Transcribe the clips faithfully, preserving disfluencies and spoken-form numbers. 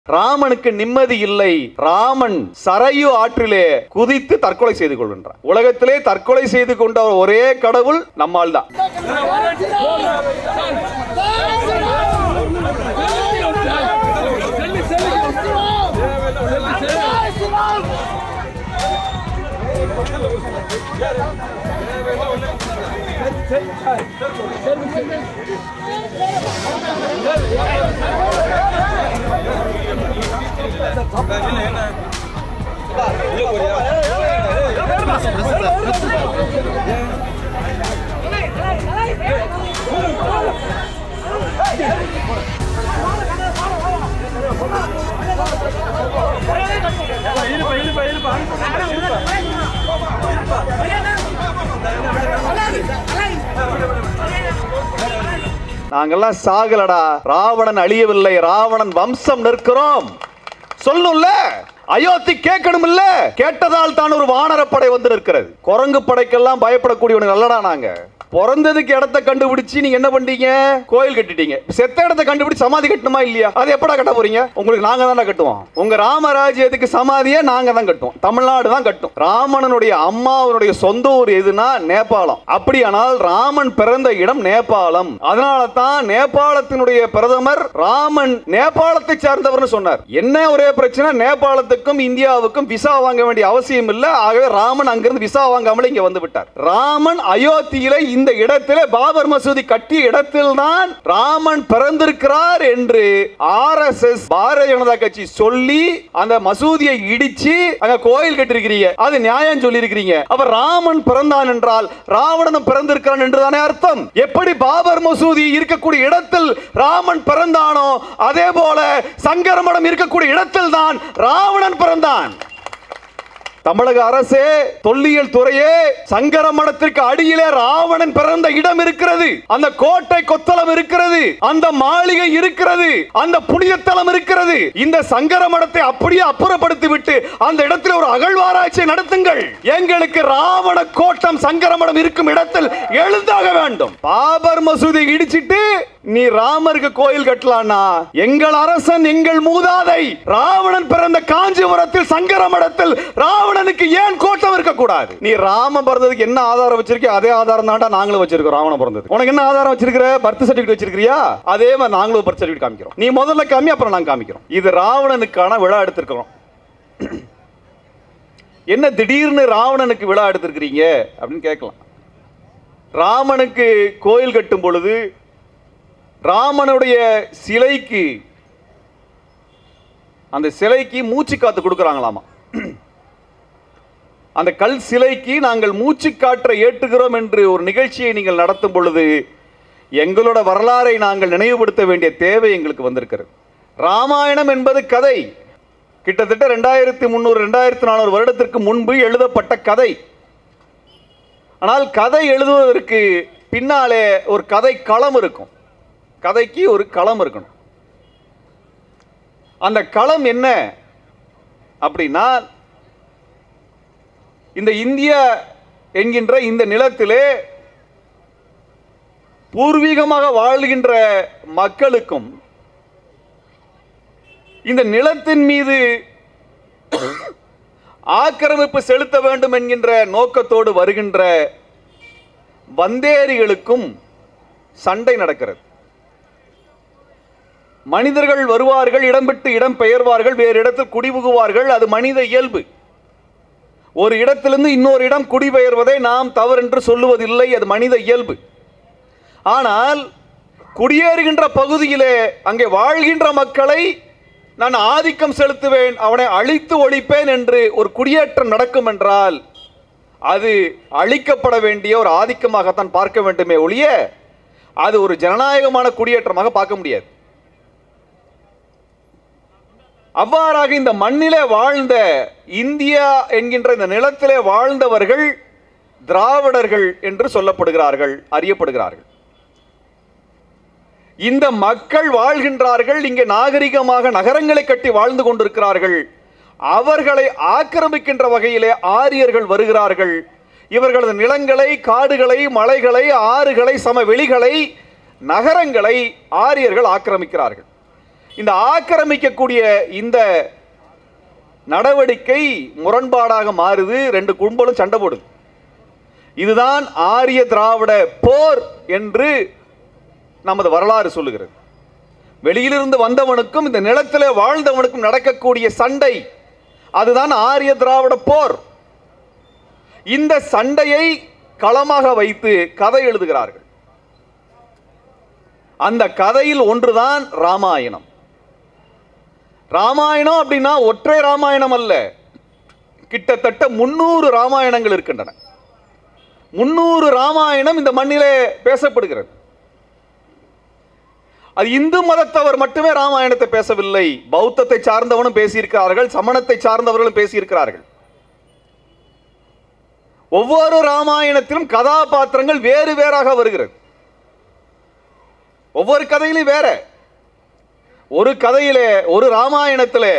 ராமனுக்கு நிம்மதி இல்லை. ராமன் சரையு ஆற்றிலே குதித்து தற்கொலை செய்து கொள்கின்றார். உலகத்திலே தற்கொலை செய்து கொண்ட ஒரே கடவுள் நம்மால் தான். நாங்கெல்லாம் சாகலடா, ராவணன் அழியவில்லை, ராவணன் வம்சம் நிற்கிறோம் சொல்லணும்ல. அயோத்தி கேட்கணும் இல்ல, கேட்டதால் தான் ஒரு வானரப்படை வந்து நிற்கிறது. குரங்கு படைக்கெல்லாம் பயப்படக்கூடியவனுக்கு நல்லடா. நாங்க பிறந்ததுக்கு இடத்தை கண்டுபிடிச்சு நீங்க என்ன பண்ணீங்க? கோயில் கட்டிட்டீங்க. செத்த இடத்தை கண்டுபிடிச்சு சமாதி கட்டணுமா இல்லையா? அது எப்படா கட்ட போறீங்க? உங்களுக்கு நாங்க தான் கட்டுவோம். உங்க ராமராஜ்யத்துக்கு சமாதியை நாங்க தான் கட்டுவோம். தமிழ்நாடு தான் கட்டும். ராமனுடைய அம்மாவுடைய சொந்த ஊர் எதுனா நேபாளம். அப்படியானால் ராமன் பிறந்த இடம் நேபாளம். அதனால தான் நேபாளத்தினுடைய பிரதமர் ராமன் நேபாளத்தை சார்ந்தவர்னு சொன்னார். என்ன ஒரே பிரச்சனை, நேபாளத்துக்கும் இந்தியாவுக்கும் விசா வாங்க வேண்டிய அவசியம் இல்லை. ஆகவே ராமன் அங்கிருந்து விசா வாங்காமல் இங்க வந்து விட்டார். ராமன் அயோத்தியில இந்த இடத்திலே பாபர் மசூதி கட்டிய இடத்தில் தான் ராமன் பிறந்திருக்கிறார் என்று R S S Bharatiya Janata கட்சி சொல்லி அந்த மசூதியை இடிச்சு அங்க கோயில் கட்டிருக்கிறீங்க. அது நியாயம் சொல்லி இருக்கிறீங்க. அப்ப ராமன் பிறந்தான் என்றால் ராவணனும் பிறந்திருக்கிறான் என்றுதானே அர்த்தம். எப்படி பாபர் மசூதி இருக்கக்கூடிய இடத்தில் ராமன் பிறந்தானோ அதே போல சங்கரமடம் இருக்கக்கூடிய இடத்தில் தான் ராவணன் பிறந்தான். தமிழக அரசே, தொல்லியல் துறையே, சங்கரமடத்திற்கு அடியிலே ராவணன் பிறந்த இடம் இருக்கிறது. அந்த கோட்டை கொத்தளம் இருக்கிறது, அந்த மாளிகை இருக்கிறது, அந்த புனிதத்தலம் இருக்கிறது. இந்த சங்கரமடத்தை அப்படியே அப்புறப்படுத்தி விட்டு அந்த இடத்தில் ஒரு அகழ்வாராய்ச்சி நடத்துங்கள். எங்களுக்கு ராவண கோட்டம் சங்கரமடம் இருக்கும் இடத்தில் எழுந்தாக வேண்டும். பாபர் மசூதி இடிச்சிட்டு நீ ராமருக்கு கோயில் கட்டலானா? எங்கள் அரசன், எங்கள் மூதாதை ராவணன் பிறந்த காஞ்சிபுரத்தில் சங்கரமடத்தில் ராவணனுக்கு ஏன் கோட்டம் இருக்க கூடாது? நீ ராம பிறந்ததுக்கு என்ன ஆதாரம் வச்சிருக்க? அதே ஆதாரம் தான்டா நாங்களும் வச்சிருக்கோம். ராவணன் பிறந்தது உனக்கு என்ன ஆதாரம் வச்சிருக்கிற? பர்த் சர்டிபிகேட் வச்சிருக்கியா? அதே மாதிரி நாங்களும் பர்த் சர்டிபிகேட் காமிக்கிறோம். நீ முதல்ல காமி, அப்புறம் நாங்க காமிக்கிறோம். இது ராவணனுக்கான விழா எடுத்திருக்கிறோம். என்ன திடீர்னு ராவணனுக்கு விழா எடுத்திருக்கிறீங்க அப்படின்னு கேட்கலாம். ராமனுக்கு கோயில் கட்டும் பொழுது ராமனுடைய சிலைக்கு, அந்த சிலைக்கு மூச்சு காத்து கொடுக்கறாங்களாமா. அந்த கல் சிலைக்கு நாங்கள் மூச்சு காற்றை ஏற்றுகிறோம் என்று ஒரு நிகழ்ச்சியை நீங்கள் நடத்தும் பொழுது எங்களோட வரலாறை நாங்கள் நினைவுபடுத்த வேண்டிய தேவை எங்களுக்கு வந்திருக்கிறது. ராமாயணம் என்பது கதை. கிட்டத்தட்ட ரெண்டாயிரத்தி முன்னூறு ரெண்டாயிரத்தி நானூறு வருடத்திற்கு முன்பு எழுதப்பட்ட கதை. ஆனால் கதை எழுதுவதற்கு பின்னாலே ஒரு கதை களம் இருக்கும். கதைக்கு ஒரு களம் இருக்கணும். அந்த களம் என்ன அப்படின்னா, இந்த இந்தியா என்கின்ற இந்த நிலத்திலே பூர்வீகமாக வாழ்கின்ற மக்களுக்கும் இந்த நிலத்தின் மீது ஆக்கிரமிப்பு செலுத்த வேண்டும் என்கின்ற நோக்கத்தோடு வருகின்ற வந்தேரிகளுக்கும் சண்டை நடக்கிறது. மனிதர்கள் வருவார்கள், இடம் விட்டு இடம் பெயர்வார்கள், வேறு இடத்தில் குடிபுகுவார்கள். அது மனித இயல்பு. ஒரு இடத்திலிருந்து இன்னொரு இடம் குடிபெயர்வதை நாம் தவறென்று சொல்லுவதில்லை, அது மனித இயல்பு. ஆனால் குடியேறுகின்ற பகுதியிலே அங்கே வாழ்கின்ற மக்களை நான் ஆதிக்கம் செலுத்துவேன், அவனை அழித்து ஒழிப்பேன் என்று ஒரு குடியேற்றம் நடக்கும் என்றால் அது அழிக்கப்பட வேண்டிய ஒரு ஆதிக்கமாகத்தான் பார்க்க வேண்டுமே ஒழிய அது ஒரு ஜனநாயகமான குடியேற்றமாக பார்க்க முடியாது. அவ்வாறாக இந்த மண்ணிலே வாழ்ந்த, இந்தியா என்கின்ற இந்த நிலத்திலே வாழ்ந்தவர்கள் திராவிடர்கள் என்று சொல்லப்படுகிறார்கள், அறியப்படுகிறார்கள். இந்த மக்கள் வாழ்கின்றார்கள், இங்கே நாகரிகமாக நகரங்களை கட்டி வாழ்ந்து கொண்டிருக்கிறார்கள். அவர்களை ஆக்கிரமிக்கின்ற வகையிலே ஆரியர்கள் வருகிறார்கள். இவர்களது நிலங்களை, காடுகளை, மலைகளை, ஆறுகளை, சமவெளிகளை, நகரங்களை ஆரியர்கள் ஆக்கிரமிக்கிறார்கள். இந்த ஆக்கிரமிக்கக்கூடிய இந்த நடவடிக்கை முரண்பாடாக மாறுது. ரெண்டு கும்பலும் சண்டை போடுது. இதுதான் ஆரிய திராவிட போர் என்று நமது வரலாறு சொல்லுகிறது. வெளியிலிருந்து வந்தவனுக்கும் இந்த நிலத்திலே வாழ்ந்தவனுக்கும் நடக்கக்கூடிய சண்டை, அதுதான் ஆரிய திராவிட போர். இந்த சண்டையை களமாக வைத்து கதை எழுதுகிறார்கள். அந்த கதையில் ஒன்றுதான் ராமாயணம். ராமாயணம் அப்படின்னா ஒற்றை ராமாயணம் அல்ல, கிட்டத்தட்ட முன்னூறு ராமாயணங்கள் இருக்கின்றன. முன்னூறு ராமாயணம் இந்த மண்ணிலே பேசப்படுகிறது. அது இந்து மதத்தவர் மட்டுமே ராமாயணத்தை பேசவில்லை, பௌத்தத்தை சார்ந்தவனும் பேசியிருக்கிறார்கள், சமணத்தை சார்ந்தவர்களும் பேசியிருக்கிறார்கள். ஒவ்வொரு ராமாயணத்திலும் கதாபாத்திரங்கள் வேறு வேறாக வருகிறது. ஒவ்வொரு கதையிலும் வேற. ஒரு கதையிலே, ஒரு ராமாயணத்திலே,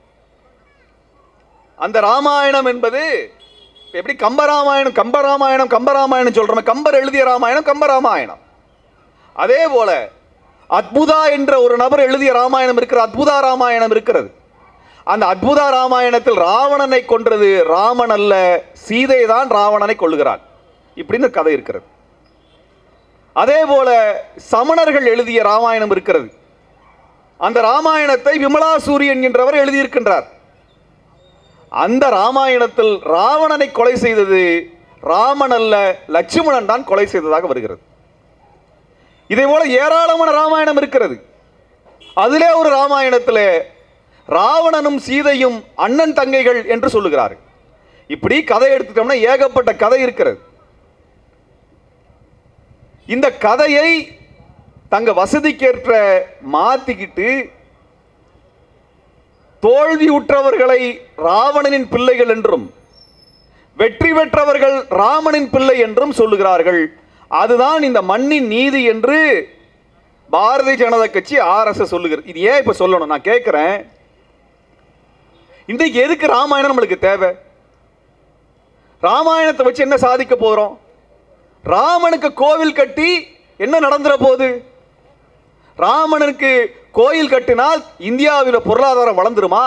அந்த ராமாயணம் என்பது எப்படி கம்பராமாயணம் கம்பராமாயணம் கம்பராமாயணம் சொல்றோம். கம்பர் எழுதிய ராமாயணம் கம்பராமாயணம். அதே போல அத்புதா என்ற ஒரு நபர் எழுதிய ராமாயணம் இருக்கிற அத்புதா ராமாயணம் இருக்கிறது. அந்த அத்புதா ராமாயணத்தில் ராவணனை கொன்றது ராமன் அல்ல, சீதை தான் ராவணனை கொள்ளுகிறான். இப்படின்னு கதை இருக்கிறது. அதே போல சமணர்கள் எழுதிய ராமாயணம் இருக்கிறது. அந்த ராமாயணத்தை விமலாசூரி என்கின்றவர் எழுதியிருக்கின்றார். அந்த ராமாயணத்தில் ராவணனை கொலை செய்தது ராமன் அல்ல, லட்சுமணன் தான் கொலை செய்ததாக வருகிறது. இதே போல ஏராளமான ராமாயணம் இருக்கிறது. அதிலே ஒரு ராமாயணத்திலே ராவணனும் சீதையும் அண்ணன் தங்கைகள் என்று சொல்லுகிறார்கள். இப்படி கதை எடுத்துட்டோம்னா ஏகப்பட்ட கதை இருக்கிறது. இந்த கதையை தங்க வசதிக்கேற்ற மாத்திக்கிட்டு தோல்வி உற்றவர்களை ராவணனின் பிள்ளைகள் என்றும் வெற்றி பெற்றவர்கள் ராமனின் பிள்ளை என்றும் சொல்லுகிறார்கள். அதுதான் இந்த மண்ணின் நீதி என்று பாரதிய ஜனதா கட்சி ஆர்எஸ்எஸ் சொல்லுகிறது. இது ஏன் இப்ப சொல்லணும் நான் கேட்கிறேன். இன்றைக்கு எதுக்கு ராமாயணம் நம்மளுக்கு தேவை? ராமாயணத்தை வச்சு என்ன சாதிக்க போறோம்? ராமனுக்கு கோவில் கட்டி என்ன நடந்துற போகுது? ராமனுக்கு கோயில் கட்டினால் இந்தியாவில் பொருளாதாரம் வளர்ந்துருமா?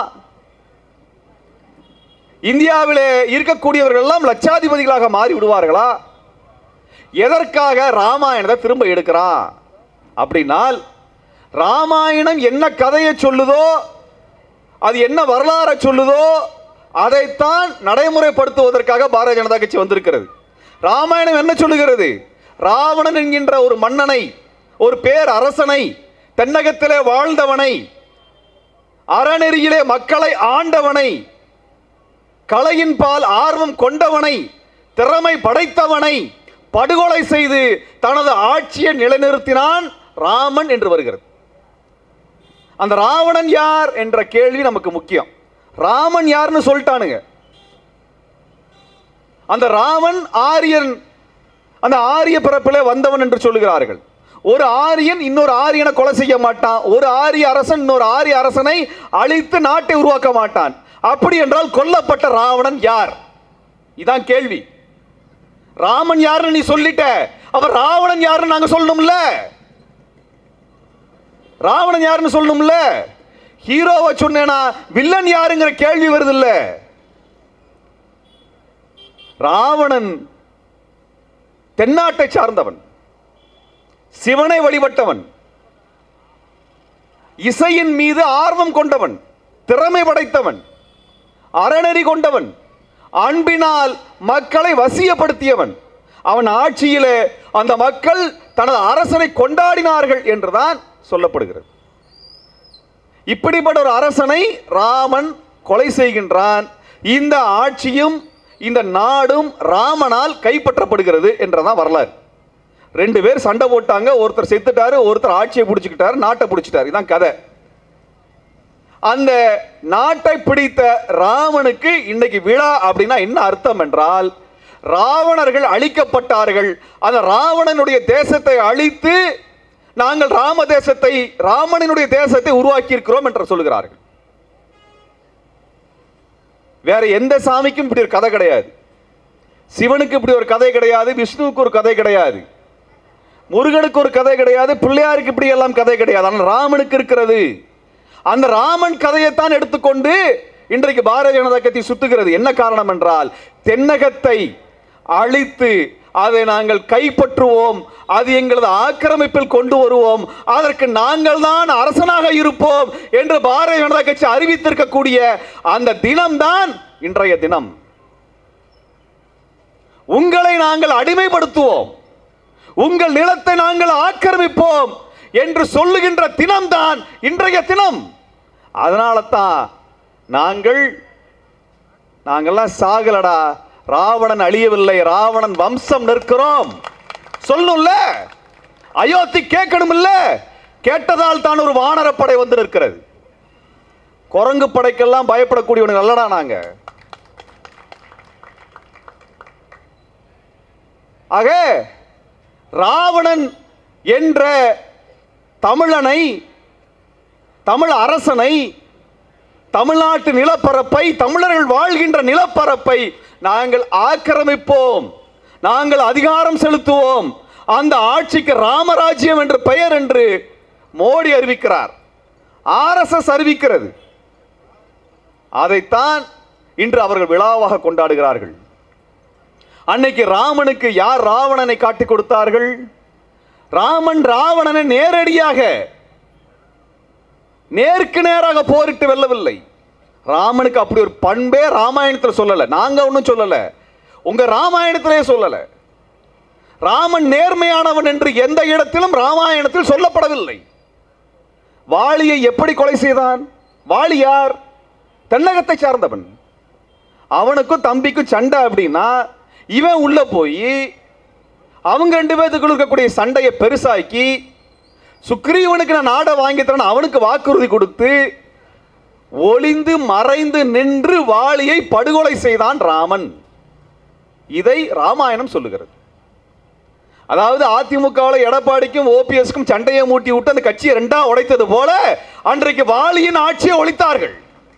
இந்தியாவிலே இருக்கக்கூடியவர்கள் எல்லாம் லட்சாதிபதிகளாக மாறி விடுவார்களா? எதற்காக ராமாயணத்தை திரும்ப எடுக்கிறான் அப்படின்னால், ராமாயணம் என்ன கதையை சொல்லுதோ, அது என்ன வரலாறை சொல்லுதோ, அதைத்தான் நடைமுறைப்படுத்துவதற்காக பாரதிய ஜனதா கட்சி வந்திருக்கிறது. ராமாயணம் என்ன சொல்லுகிறது? ராவணன் என்கின்ற ஒரு மன்னனை, ஒரு பேர் அரசனை, தென்னகத்திலே வாழ்ந்தவனை, அறநெறியிலே மக்களை ஆண்டவனை, கலையின் பால் ஆர்வம் கொண்டவனை, திறமை படைத்தவனை படுகொலை செய்து தனது ஆட்சியை நிலைநிறுத்தினான் ராமன் என்று வருகிறது. அந்த ராவணன் யார் என்ற கேள்வி நமக்கு முக்கியம். ராமன் யாருன்னு சொல்லிட்டானுங்க. அந்த ராமன் ஆரியன், அந்த ஆரிய பிறப்பிலே வந்தவன் என்று சொல்லுகிறார்கள். ஒரு ஆரியன் இன்னொரு ஆரியனை கொலை செய்ய மாட்டான். ஒரு ஆரிய அரசன் இன்னொரு ஆரிய அரசனை அழித்து நாட்டை உருவாக்க மாட்டான். அப்படி என்றால் கொல்லப்பட்ட ராவணன் யார்? இதான் கேள்வி. ராமன் யாருன்னு நீ சொல்லிட்ட, அவர் ராவணன் யாருன்னு நாங்க சொல்லணும்ல. ராவணன் யாருன்னு சொல்லணும்ல. ஹீரோவை சொன்னேனா வில்லன் யாருங்கிற கேள்வி வருது இல்ல. ராவணன் தென்னாட்டை சார்ந்தவன், சிவனை வழிபட்டவன், இசையின் மீது ஆர்வம் கொண்டவன், திறமை படைத்தவன், அறநெறி கொண்டவன், அன்பினால் மக்களை வசியப்படுத்தியவன். அவன் ஆட்சியிலே அந்த மக்கள் தனது அரசனை கொண்டாடினார்கள் என்றுதான் சொல்லப்படுகிறது. இப்படிப்பட்ட ஒரு அரசனை ராமன் கொலை செய்கின்றான். இந்த ஆட்சியும் இந்த நாடும் ராமனால் கைப்பற்றப்படுகிறது என்றதான் வரலாறு. ரெண்டு பேர் சண்டை போட்டாங்க, ஒருத்தர் செத்துட்டாரு, ஒருத்தர் ஆட்சியை பிடிச்சுக்கிட்டாரு, நாட்டை பிடிச்சிட்டாரு. இதான் கதை. அந்த நாட்டை பிடித்த ராமனுக்கு இன்னைக்கு விழா அப்படின்னா என்ன அர்த்தம் என்றால், ராவணர்கள் அழிக்கப்பட்டார்கள். அந்த ராவணனுடைய தேசத்தை அழித்து நாங்கள் ராம தேசத்தை, ராமனினுடைய தேசத்தை உருவாக்கி இருக்கிறோம் என்று சொல்லுகிறார்கள். வேற எந்த சாமிக்கும் இப்படி ஒரு கதை கிடையாது. சிவனுக்கு இப்படி ஒரு கதை கிடையாது, விஷ்ணுவுக்கு ஒரு கதை கிடையாது, முருகனுக்கு ஒரு கதை கிடையாது, பிள்ளையாருக்கு இப்படி எல்லாம் கதை கிடையாது. ஆனால் ராமனுக்கு இருக்கிறது. அந்த ராமன் கதையைத்தான் எடுத்துக்கொண்டு இன்றைக்கு பாரதிய ஜனதா கட்சி சுத்துகிறது. என்ன காரணம் என்றால், தென்னகத்தை அழித்து அதை நாங்கள் கைப்பற்றுவோம், அது எங்களது ஆக்கிரமிப்பில் கொண்டு வருவோம், அதற்கு நாங்கள் தான் அரசனாக இருப்போம் என்று பாரதிய ஜனதா கட்சி அறிவித்திருக்கக்கூடிய அந்த தினம்தான் இன்றைய தினம். உங்களை நாங்கள் அடிமைப்படுத்துவோம், உங்கள் நிலத்தை நாங்கள் ஆக்கிரமிப்போம் என்று சொல்லுகின்ற தினம்தான் இன்றைய தினம். அதனால தான் நாங்கள் நாங்கள்லாம் சாகலடா, ராவணன் அழியவில்லை, ராவணன் வம்சம் நிற்கிறோம் சொல்லணும்ல. அயோத்தி கேட்கணும் இல்ல, கேட்டதால் தான் ஒரு வானரப்படை வந்து நிற்கிறது. குரங்கு படைக்கெல்லாம் பயப்படக்கூடியவங்க நல்லடா நாங்க. ஆக ராவணன் என்ற தமிழனை, தமிழ் அரசனை, தமிழ்நாட்டு நிலப்பரப்பை, தமிழர்கள் வாழ்கின்ற நிலப்பரப்பை நாங்கள் ஆக்கிரமிப்போம், நாங்கள் அதிகாரம் செலுத்துவோம், அந்த ஆட்சிக்கு ராமராஜ்யம் என்று பெயர் என்று மோடி அறிவிக்கிறார், ஆர்எஸ்எஸ் அறிவிக்கிறது. அதைத்தான் இன்று அவர்கள் விழாவாக கொண்டாடுகிறார்கள். அன்னைக்கு ராமனுக்கு யார் ராவணனை காட்டிக் கொடுத்தார்கள்? ராமன் ராவணனை நேரடியாக நேருக்கு நேராக போரிட்டு வெல்லவில்லை. ராமனுக்கு அப்படி ஒரு பண்பே ராமாயணத்தில் சொல்லல, நாங்க ஒன்றும் சொல்லல, உங்க ராமாயணத்திலே சொல்லல. ராமன் நேர்மையானவன் என்று எந்த இடத்திலும் ராமாயணத்தில் சொல்லப்படவில்லை. வாலியை எப்படி கொலை செய்தான்? வாலி யார்? தென்னகத்தை சார்ந்தவன். அவனுக்கும் தம்பிக்கும் சண்டை அப்படின்னா இவன் உள்ள போய் அவங்க ரெண்டு பேத்துக்குள்ள இருக்கக்கூடிய சண்டையை பெருசாக்கி சுக்ரீவனுக்கு நான் நாடை வாங்கி தரேன் அவனுக்கு வாக்குறுதி கொடுத்து ஒளிந்து மறைந்து நின்று வாலியை படுகொலை செய்தான் ராமன். இதை ராமாயணம் சொல்லுகிறது. அதாவது அதிமுகவில் எடப்பாடிக்கும் ஓபிஎஸ்க்கும் சண்டையை மூட்டி விட்டு அந்த கட்சியை ரெண்டா உடைத்தது போல அன்றைக்கு வாலியின் ஆட்சியை ஒழித்தார்கள்.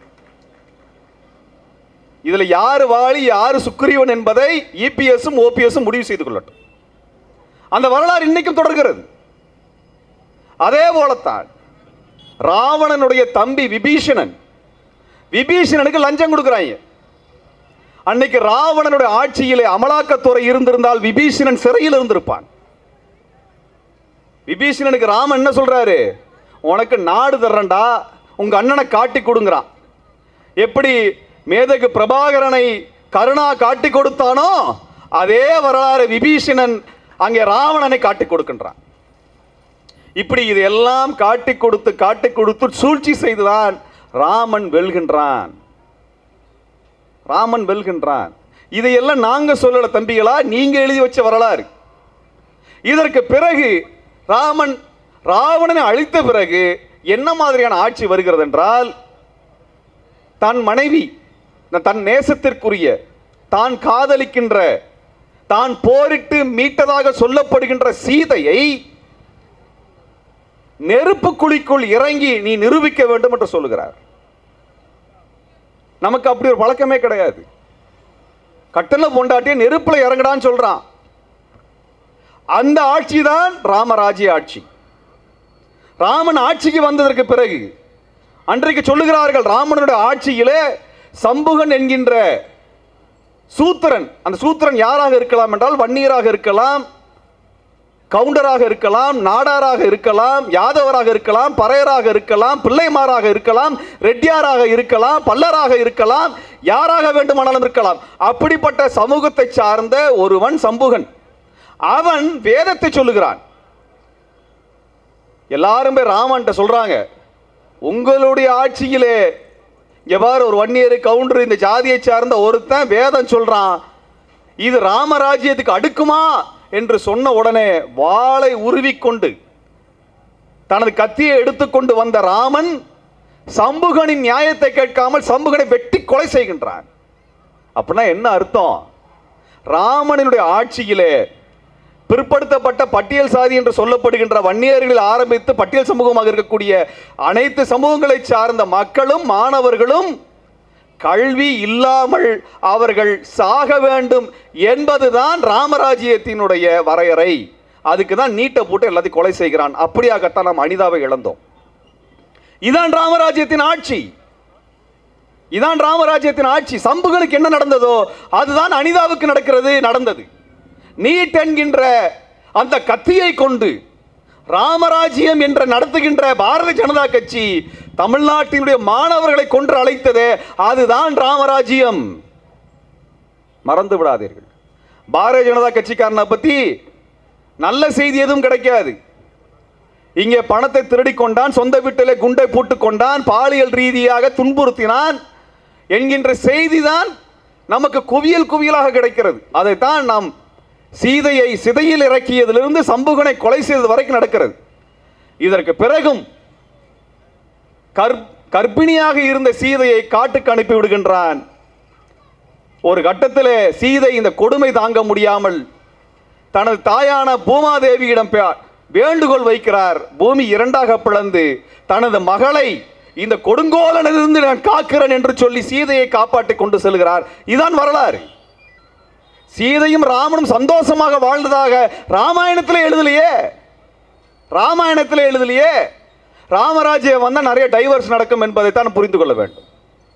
இதுல யாரு வாலி யாரு சுக்ரீவன் என்பதை இபிஎஸும் ஓபிஎஸும் முடிவு செய்து கொள்ளட்டும். அந்த வரலாறு இன்னைக்கும் தொடர்கிறது. அதே போலத்தான் ராவணனுடைய தம்பி விபீஷணன், விபீஷணனுக்கு லஞ்சம் கொடுக்கிறாங்க. அன்னைக்கு ராவணனுடைய ஆட்சியிலே அமலாக்கத்துறை இருந்திருந்தால் விபீஷணன் சிறையில் இருந்திருப்பான். விபீஷணனுக்கு ராமன் என்ன சொல்றாரு? உனக்கு நாடு தர்றண்டா, உங்க அண்ணனை காட்டி கொடுங்கிறான். எப்படி மேதகு பிரபாகரனை கருணா காட்டி கொடுத்தானோ அதே வரலாறு விபீஷணன் அங்கே ராவணனை காட்டி கொடுக்கின்றான். இப்படி இதெல்லாம் காட்டி கொடுத்து காட்டி கொடுத்து சூழ்ச்சி செய்துதான் ராமன் வெல்கின்றான். ராமன் வெல்கின்றான். இதையெல்லாம் நாங்க சொல்லல தம்பிகளா, நீங்க எழுதி வச்ச வரலாறு. இதற்கு பிறகு ராமன் ராவணனை அழித்த பிறகு என்ன மாதிரியான ஆட்சி வருகிறது என்றால், தன் மனைவி, தன் நேசத்திற்குரிய, தான் காதலிக்கின்ற, தான் போரிட்டு மீட்டதாக சொல்லப்படுகின்ற சீதையை நெருப்பு குழிக்குள் இறங்கி நீ நிரூபிக்க வேண்டும் என்று சொல்லுகிறார். நமக்கு அப்படி ஒரு பழக்கமே கிடையாது. கட்டளை பொண்டாட்டிய நெருப்புல இறங்கடான்னு சொல்றான். அந்த ஆட்சி தான் ராமராஜ்ய ஆட்சி. ராமன் ஆட்சிக்கு வந்ததற்கு பிறகு அன்றைக்கு சொல்லுகிறார்கள், ராமனுடைய ஆட்சியிலே சம்புகன் என்கின்ற சூத்திரன், அந்த சூத்திரன் யாராக இருக்கலாம் என்றால் வன்னியராக இருக்கலாம், கவுண்டராக இருக்கலாம், நாடாராக இருக்கலாம், யாதவராக இருக்கலாம், பறையராக இருக்கலாம், பிள்ளைமாராக இருக்கலாம், ரெட்டியாராக இருக்கலாம், பல்லராக இருக்கலாம், யாராக வேண்டுமானாலும் இருக்கலாம். அப்படிப்பட்ட சமூகத்தை சார்ந்த ஒருவன் சம்புகன். அவன் வேதத்தை சொல்லுகிறான். எல்லாரும் போய் ராமன்ட்ட சொல்றாங்க, உங்களுடைய ஆட்சியிலே எவ்வாறு ஒரு வன்னியர் கவுண்டர் இந்த ஜாதியை சார்ந்த ஒருத்தன் வேதம் சொல்றான், இது ராமராஜ்யத்துக்கு அடுக்குமா என்று சொன்ன உடனே வாளை உருவிக்கொண்டு தனது கத்தியை எடுத்துக்கொண்டு வந்த ராமன் சம்புகனின் நியாயத்தை கேட்காமல் சம்புகனை வெட்டி கொலை செய்கின்றான். அப்படின்னா என்ன அர்த்தம்? ராமனுடைய ஆட்சியிலே பிற்படுத்தப்பட்ட பட்டியல் சாதி என்று சொல்லப்படுகின்ற வன்னியர்களில் ஆரம்பித்து பட்டியல் சமூகமாக இருக்கக்கூடிய அனைத்து சமூகங்களை சார்ந்த மக்களும் மாணவர்களும் கல்வி இல்லாமல் அவர்கள் சாக வேண்டும் என்பதுதான் ராமராஜ்யத்தினுடைய வரையறை. அதுக்கு தான் நீட்டை போட்டு எல்லாத்தையும் கொலை செய்கிறான். அப்படியாகத்தான் நாம் அனிதாவை இழந்தோம். இதான் ராமராஜ்யத்தின் ஆட்சி. இதான் ராமராஜ்யத்தின் ஆட்சி. சம்புகனுக்கு என்ன நடந்ததோ அதுதான் அனிதாவுக்கு நடக்கிறது நடந்தது. நீட் என்கின்ற அந்த கத்தியை கொண்டு ராமராஜ்யம் என்ற நடத்துகின்ற பாரதிய ஜனதா கட்சி தமிழ்நாட்டினுடைய மாணவர்களை கொன்று அழைத்ததே அதுதான் ராமராஜ்யம். மறந்து விடாதீர்கள். பாரதிய ஜனதா கட்சிக்காரனை பத்தி நல்ல செய்தி எதுவும் கிடைக்காது. இங்கே பணத்தை திருடி கொண்டான், சொந்த வீட்டிலே குண்டை போட்டுக் கொண்டான், பாலியல் ரீதியாக துன்புறுத்தினான் என்கின்ற செய்தி தான் நமக்கு குவியல் குவியலாக கிடைக்கிறது. அதைத்தான் நாம் சீதையை சிதையில் இறக்கியதிலிருந்து சம்புகனை கொலை செய்தது வரைக்கும் நடக்கிறது. இதற்கு பிறகும் கர்ப்பிணியாக இருந்த சீதையை காட்டுக்கு அனுப்பி விடுகின்றான். ஒரு கட்டத்தில் சீதை இந்த கொடுமை தாங்க முடியாமல் தனது தாயான பூமாதேவியிடம் வேண்டுகோள் வைக்கிறார். பூமி இரண்டாக பிளந்து தனது மகளை இந்த கொடுங்கோலனிலிருந்து நான் காக்கிறேன் என்று சொல்லி சீதையை காப்பாற்றி கொண்டு செல்கிறார். இதுதான் வரலாறு. சீதையும் ராமனும் சந்தோஷமாக வாழ்ந்ததாக ராமாயணத்தில் எழுதலையே. ராமாயணத்தில் எழுதலையே. ராமராஜ்யம் வந்தால் நிறைய டைவர்ஸ் நடக்கும் என்பதைத்தான் புரிந்து கொள்ள வேண்டும்.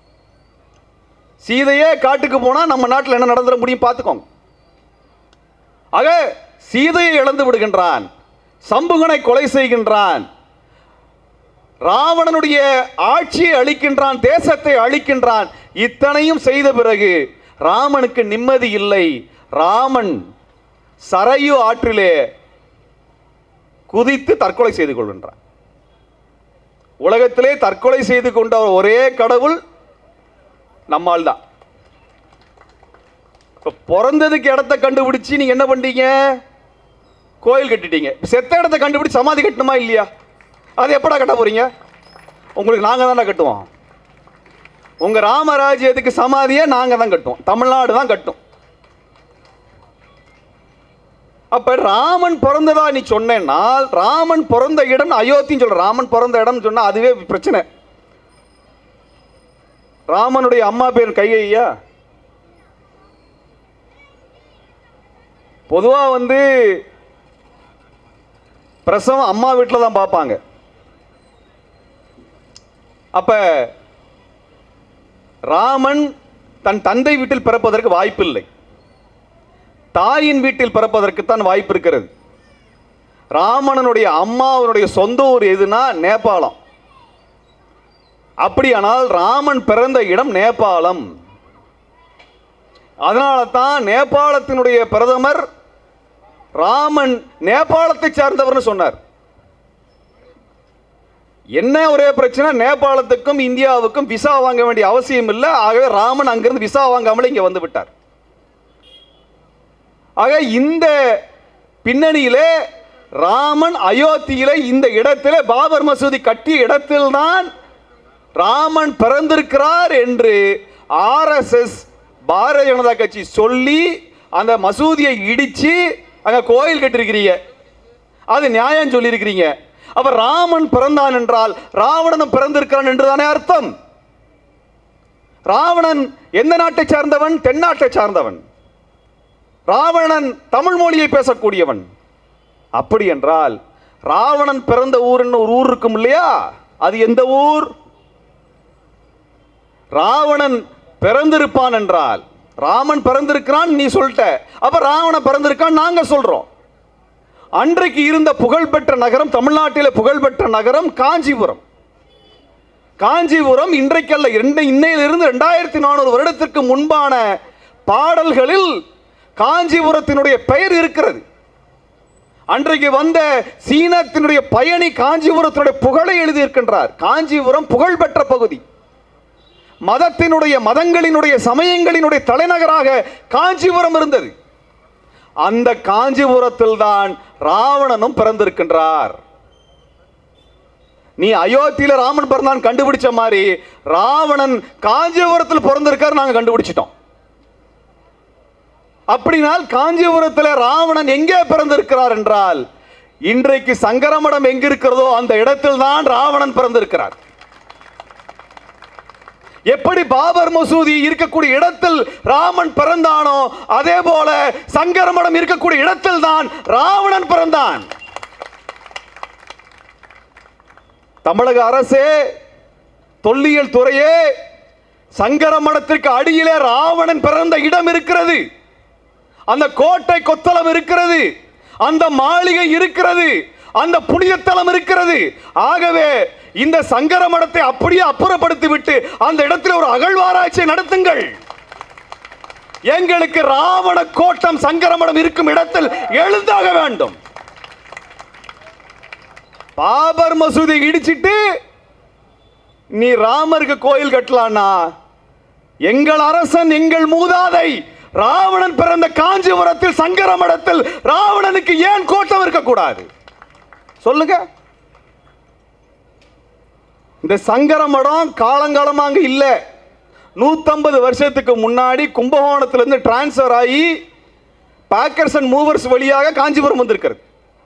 சீதையே காட்டுக்கு போனா நம்ம நாட்டில் என்ன நடந்துட முடியும் பார்த்துக்கோங்க. ஆக சீதையை இழந்து விடுகின்றான், சம்புகனை கொலை செய்கின்றான், ராவணனுடைய ஆட்சியை அழிக்கின்றான், தேசத்தை அழிக்கின்றான். இத்தனையும் செய்த பிறகு ராமனுக்கு நிம்மதி இல்லை. ராமன் சரையு ஆற்றிலே குதித்து தற்கொலை செய்து கொள்கின்றான். உலகத்திலே தற்கொலை செய்து கொண்ட ஒரே கடவுள் நம்மால் தான். பிறந்ததுக்கு இடத்தை கண்டுபிடிச்சு நீங்க என்ன பண்ணீங்க? கோயில் கட்டிட்டீங்க. செத்த இடத்தை கண்டுபிடிச்சு சமாதி கட்டணுமா இல்லையா? அது எப்படா கட்ட போறீங்க? உங்களுக்கு நாங்க தானே கட்டுவோம். உங்க ராமராஜ்யத்துக்கு சமாதியை நாங்க தான் கட்டுவோம், தமிழ்நாடு தான் கட்டும். அப்ப ராமன் பிறந்ததா நீ சொன்னா, ராமன் பிறந்த இடம் அயோத்தின்னு சொல்ற. ராமன் பிறந்த இடம் சொன்னா அதுவே பிரச்சனை. ராமனுடைய அம்மா பேர் கைகையா. பொதுவா வந்து பிரசவம் அம்மா வீட்டில் தான் பார்ப்பாங்க. அப்ப ராமன் தன் தந்தை வீட்டில் பிறப்பதற்கு வாய்ப்பில்லை, தாயின் வீட்டில் பிறப்பதற்குத்தான் வாய்ப்பு இருக்கிறது. ராமனுடைய அம்மாவனுடைய சொந்த ஊர் எதுனா நேபாளம். அப்படியானால் ராமன் பிறந்த இடம் நேபாளம். அதனால தான் நேபாளத்தினுடைய பிரதமர் ராமன் நேபாளத்தை சார்ந்தவர் சொன்னார். என்ன ஒரே பிரச்சனை, நேபாளத்துக்கும் இந்தியாவுக்கும் விசா வாங்க வேண்டிய அவசியம் இல்லை. ஆகவே ராமன் அங்கிருந்து விசா வாங்காமல் இங்கே வந்து விட்டார். ஆக இந்த பின்னணியிலே ராமன் அயோத்தியிலே இந்த இடத்திலே பாபர் மசூதி கட்டிய இடத்தில்தான் ராமன் பிறந்திருக்கிறார் என்று ஆர்எஸ்எஸ் பாரதிய ஜனதா கட்சி சொல்லி அந்த மசூதியை இடிச்சு அங்க கோயில் கட்டிருக்கிறீங்க. அது நியாயம் சொல்லி இருக்கிறீங்க. அப்ப ராமன் பிறந்தான் என்றால் ராவணனும் பிறந்திருக்கிறான் என்றுதானே அர்த்தம். ராவணன் எந்த நாட்டை சார்ந்தவன்? தென்னாட்டை சார்ந்தவன். ராவணன் தமிழ் மொழியை பேசக்கூடியவன். அப்படி என்றால் ராவணன் பிறந்த ஊர்னு ஒரு ஊர் இருக்கும் இல்லையா? அது எந்த ஊர்? ராவணன் பிறந்திருப்பான் என்றால் ராமன் பிறந்திருக்கிறான் நீ சொல்லிட்ட, அப்ப ராவணன் பிறந்திருக்கான் நாங்க சொல்றோம். அன்றைக்கு இருந்த புகழ்பெற்ற நகரம், தமிழ்நாட்டில் புகழ்பெற்ற நகரம் காஞ்சிபுரம். காஞ்சிபுரம் இன்றைக்கல்ல, இன்னையிலிருந்து இரண்டாயிரத்தி நானூறு வருடத்திற்கு முன்பான பாடல்களில் காஞ்சிபுரத்தினுடைய பெயர் இருக்கிறது. அன்றைக்கு வந்த சீனத்தினுடைய பயணி காஞ்சிபுரத்தினுடைய புகழை எழுதியிருக்கின்றார். காஞ்சிபுரம் புகழ்பெற்ற பகுதி. மதத்தினுடைய மதங்களினுடைய சமயங்களினுடைய தலைநகராக காஞ்சிபுரம் இருந்தது. அந்த காஞ்சிபுரத்தில் தான் ராவணனும் பிறந்திருக்கின்றார். நீ அயோத்தியில ராமன் பிறந்தான் கண்டுபிடிச்ச மாதிரி ராவணன் காஞ்சிபுரத்தில் பிறந்திருக்கார் நாங்க கண்டுபிடிச்சிட்டோம். அப்படினால் காஞ்சிபுரத்தில் ராவணன் எங்கே பிறந்திருக்கிறார் என்றால் இன்றைக்கு சங்கரமடம் எங்க இருக்கிறதோ அந்த இடத்தில் தான் ராவணன் பிறந்திருக்கிறார். எப்படி பாபர் மசூதி இருக்கக்கூடிய இடத்தில் ராமன் பிறந்தானோ அதே போல சங்கரமடம் இருக்கக்கூடிய இடத்தில் தான் ராவணன் பிறந்தான். தமிழக அரசே, தொல்லியல் துறையே, சங்கர மடத்திற்கு அடியிலே ராவணன் பிறந்த இடம் இருக்கிறது, அந்த கோட்டை கொத்தளம் இருக்கிறது, அந்த மாளிகை இருக்கிறது, அந்த புனித தலம் இருக்கிறது. ஆகவே இந்த சங்கர மடத்தை அப்படியே அப்புறப்படுத்தி விட்டு அந்த இடத்தில் ஒரு அகழ்வாராய்ச்சி நடத்துங்கள். எங்களுக்கு ராவண கோட்டம் சங்கர மடம் இருக்கும் இடத்தில் எழுந்தாக வேண்டும். பாபர் மசூதி இடிச்சிட்டு நீ ராமருக்கு கோயில் கட்டலானா, எங்கள் அரசன் எங்கள் மூதாதை ராவணன் பிறந்த காஞ்சிபுரத்தில் சங்கர மடத்தில் ராவணனுக்கு ஏன் கோட்டம் இருக்கக்கூடாது சொல்லுங்க. இந்த சங்கர மடம் காலங்காலமா அங்க இல்ல. நூத்தம்பது வருஷத்துக்கு முன்னாடி கும்பகோணத்திலிருந்து டிரான்ஸ்பர் ஆகி பேக்கர்ஸ் அண்ட் மூவர்ஸ் வழியாக காஞ்சிபுரம் வந்திருக்கிறது.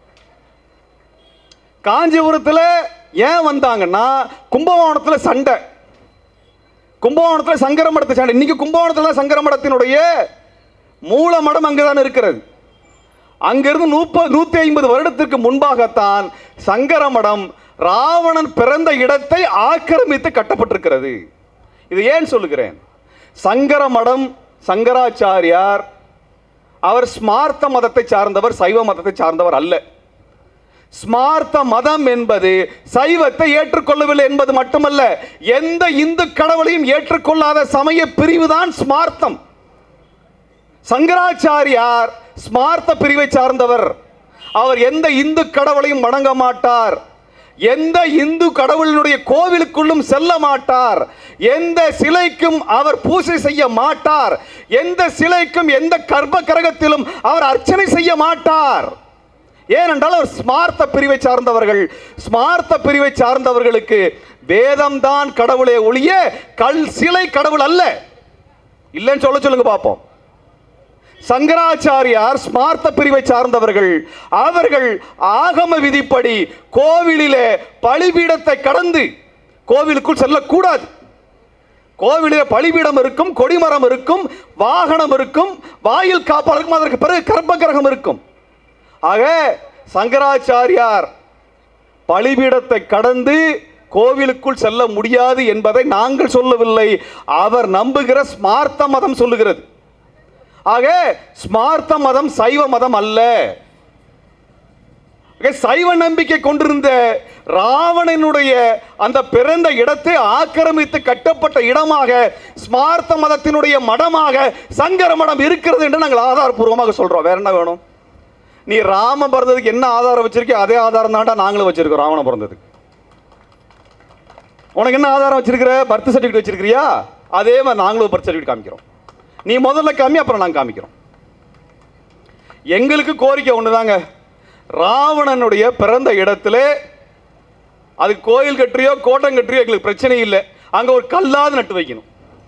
காஞ்சிபுரத்தில் ஏன் வந்தாங்கன்னா கும்பகோணத்தில் சண்டை, கும்பகோணத்தில் சங்கர மடத்தை சண்டை. இன்னைக்கு கும்பகோணத்தில் சங்கர மடத்தினுடைய மூல மடம் அங்குதான் இருக்கிறது. அங்கிருந்து முப்பது நூத்தி ஐம்பது வருடத்திற்கு முன்பாகத்தான் சங்கர மடம் ராவணன் பிறந்த இடத்தை ஆக்கிரமித்து கட்டப்பட்டிருக்கிறது. இது ஏன் சொல்லுகிறேன்? சங்கர மடம், சங்கராச்சாரியார் அவர் ஸ்மார்த்த மதத்தை சார்ந்தவர், சைவ மதத்தை சார்ந்தவர் அல்ல. ஸ்மார்த்த மதம் என்பது சைவத்தை ஏற்றுக்கொள்ளவில்லை என்பது மட்டுமல்ல, எந்த இந்து கடவுளையும் ஏற்றுக்கொள்ளாத சமய பிரிவுதான் ஸ்மார்த்தம். சங்கராச்சாரியார் ஸ்மார்த்த பிரிவை சார்ந்தவர். அவர் எந்த இந்து கடவுளையும் வணங்க மாட்டார், எந்த இந்து கடவுளினுடைய கோவிலுக்குள்ளும் செல்ல மாட்டார், எந்த சிலைக்கும் அவர் பூஜை செய்ய மாட்டார், எந்த சிலைக்கும் எந்த கர்ப்ப கிரகத்திலும் அவர் அர்ச்சனை செய்ய மாட்டார். ஏனென்றால் அவர் ஸ்மார்த்த பிரிவை சார்ந்தவர்கள். ஸ்மார்த்த பிரிவை சார்ந்தவர்களுக்கு வேதம் தான் கடவுளே ஒழிய கல் சிலை கடவுள் அல்ல. இல்லைன்னு சொல்ல சொல்லுங்க பார்ப்போம். சங்கராச்சாரியார் ஸ்மார்த்த பிரிவை சார்ந்தவர்கள். அவர்கள் ஆகம விதிப்படி கோவிலிலே பலிபீடத்தை கடந்து கோவிலுக்குள் செல்லக்கூடாது. கோவிலிலே பலிபீடம் இருக்கும், கொடிமரம் இருக்கும், வாகனம் இருக்கும், வாயில் காப்பாளருக்கும், அதற்கு பிறகு கர்ப்ப கிரகம் இருக்கும். ஆக சங்கராச்சாரியார் பலிபீடத்தை கடந்து கோவிலுக்குள் செல்ல முடியாது என்பதை நாங்கள் சொல்லவில்லை, அவர் நம்புகிற ஸ்மார்த்த மதம் சொல்லுகிறது. ஆக ஸ்மார்த்த மதம் சைவ மதம் அல்ல. சைவ நம்பிக்கை கொண்டிருந்த ராவணனுடைய அந்த பிறந்த இடத்தை ஆக்கிரமித்து கட்டப்பட்ட இடமாக ஸ்மார்த்த மதத்தினுடைய மடமாக சங்கர மடம் இருக்கிறது என்று நாங்கள் ஆதாரபூர்வமாக சொல்றோம். வேற என்ன வேணும்? நீ ராம பிறந்ததுக்கு என்ன ஆதாரம் வச்சிருக்க? அதே ஆதாரம் தான்டா நாங்களும் வச்சிருக்கோம். ராவண பிறந்ததுக்கு உனக்கு என்ன ஆதாரம் வச்சிருக்கிற? பர்த் சர்டிஃபிகேட் வச்சிருக்கிறியா? அதே மாதிரி நாங்களும் பர்த் சர்டிஃபிகேட் காமிக்கிறோம். நீ முதல்ல காமி, அப்புறம் நாங்கள் காமிக்கிறோம். எங்களுக்கு கோரிக்கை ஒண்ணுதாங்க, ராவணனுடைய பிறந்த இடத்துல அது கோயில் கட்டுறியோ கோட்டம் கட்டுறியோ எங்களுக்கு பிரச்சனை இல்லை, அங்க ஒரு கல்லாது நட்டு வைக்கணும்.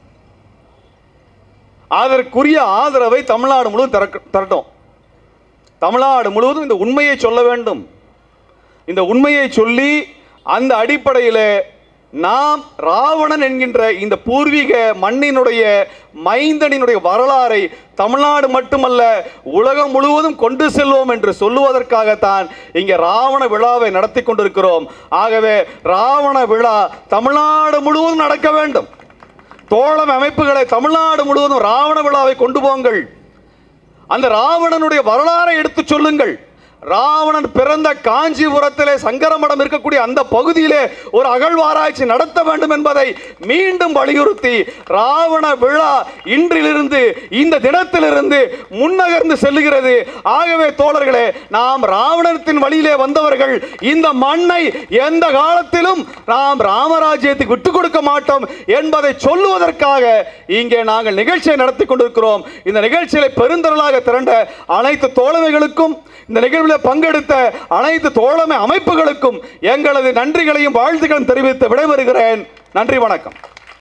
அதற்குரிய ஆதரவை தமிழ்நாடு முழுவதும் திரட்டும். தமிழ்நாடு முழுவதும் இந்த உண்மையை சொல்ல வேண்டும். இந்த உண்மையை சொல்லி அந்த அடிப்படையில் நாம் ராவணன் என்கின்ற இந்த பூர்வீக மண்ணினுடைய மைந்தனினுடைய வரலாறை தமிழ்நாடு மட்டுமல்ல உலகம் முழுவதும் கொண்டு செல்வோம் என்று சொல்லுவதற்காகத்தான் இங்கே ராவண விழாவை நடத்தி கொண்டிருக்கிறோம். ஆகவே ராவண விழா தமிழ்நாடு முழுவதும் நடக்க வேண்டும். தோழமை அமைப்புகளை தமிழ்நாடு முழுவதும் ராவண விழாவை கொண்டு போங்கள். அந்த ராவணனுடைய வரலாறை எடுத்து சொல்லுங்கள். ராவணன் பிறந்த காஞ்சிபுரத்திலே சங்கரமடம் இருக்கக்கூடிய அந்த பகுதியிலே ஒரு அகழ்வாராய்ச்சி நடத்த வேண்டும் என்பதை மீண்டும் வலியுறுத்தி ராவண விழா இன்றிலிருந்து இந்த தினத்திலிருந்து முன்னகர்ந்து செல்லுகிறது. ஆகவே தோழர்களே, நாம் ராவணத்தின் வழியிலே வந்தவர்கள். இந்த மண்ணை எந்த காலத்திலும் நாம் ராமராஜ்யத்துக்கு விட்டுக் கொடுக்க மாட்டோம் என்பதை சொல்லுவதற்காக இங்கே நாங்கள் நிகழ்ச்சியை நடத்தி கொண்டிருக்கிறோம். இந்த நிகழ்ச்சியில பெருந்திரளாக திரண்ட அனைத்து தோழமைகளுக்கும், இந்த நிகழ்வில் பங்கெடுத்த அனைத்து தோழமை அமைப்புகளுக்கும் எங்களது நன்றிகளையும் வாழ்த்துக்களையும் தெரிவித்து விடைபெறுகிறேன். நன்றி, வணக்கம்.